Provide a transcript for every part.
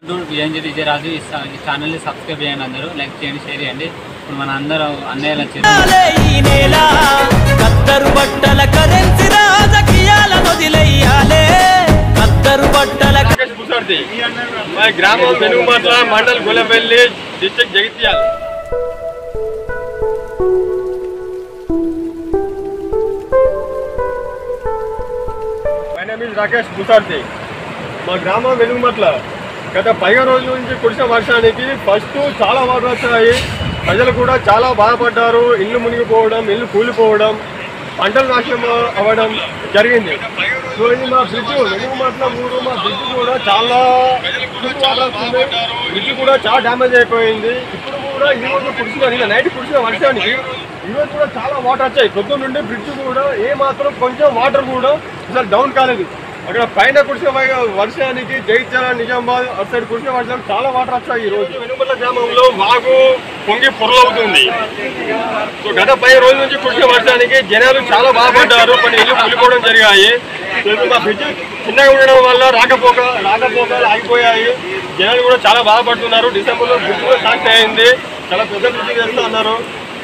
గుంటూరు విజయ్ విజయరాజు ఈ ఛానల్ని సబ్స్క్రైబ్ చేయండి, అందరూ లైక్ చేయండి, షేర్ చేయండి. ఇప్పుడు మన అందరూ అన్నయ్యల గ్రామం Venugumatla mandal Gollapalli district Jagtial. My name is Rakesh Busarthi. మా గ్రామం వెనుగుమట్ల గత 15 రోజుల నుంచి కురిసిన వర్షానికి ఫస్ట్ చాలా వాటర్ వచ్చాయి. ప్రజలు కూడా చాలా బాధపడ్డారు. ఇల్లు మునిగిపోవడం, ఇల్లు కూలిపోవడం, పంటలు నాశనం అవ్వడం జరిగింది. సో ఇది మా బ్రిడ్జ్ వెనుగుమట్ల ఊరు, మా బ్రిడ్జ్ కూడా చాలా బ్రిడ్జ్ కూడా చాలా డ్యామేజ్ అయిపోయింది. ఇప్పుడు కూడా ఈరోజు కురిసిన నైట్ కురిసిన వర్షానికి ఈరోజు కూడా చాలా వాటర్ వచ్చాయి. పొద్దున్న నుండి బ్రిడ్జ్ కూడా ఏమాత్రం కొంచెం వాటర్ కూడా అసలు డౌన్ కాలేదు. అక్కడ పైన కురిసిన వర్షానికి జగిత్యాల, నిజామాబాద్ అటు సైడ్ కురిసిన వర్షానికి చాలా వాటర్ వచ్చాయి. ఈ రోజు వెనుగుమట్ల గ్రామంలో వాగు పొంగి పొరలవుతుంది. సో గత 10 రోజుల నుంచి కురిసిన వర్షానికి జనాలు చాలా బాధపడ్డారు. కొన్ని ఇల్లు కూలిపోవడం జరిగాయి. మా బ్రిడ్జ్ చిన్నగా ఉండడం వల్ల రాకపోకలు ఆగిపోయాయి. జనాలు కూడా చాలా బాధపడుతున్నారు. డిసెంబర్లో బ్రిడ్జ్ కూడా స్టార్ట్ అయింది. చాలా పెద్ద బ్రిడ్జ్ చేస్తూ ఉన్నారు.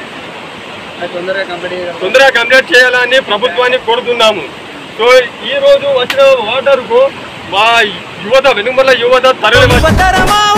తొందరగా కంప్లీట్ చేయాలని ప్రభుత్వాన్ని కోరుతున్నాము. సో ఈ రోజు వచ్చిన వాటర్ కు మా యువత వెనుగుమట్ల యువత తరలి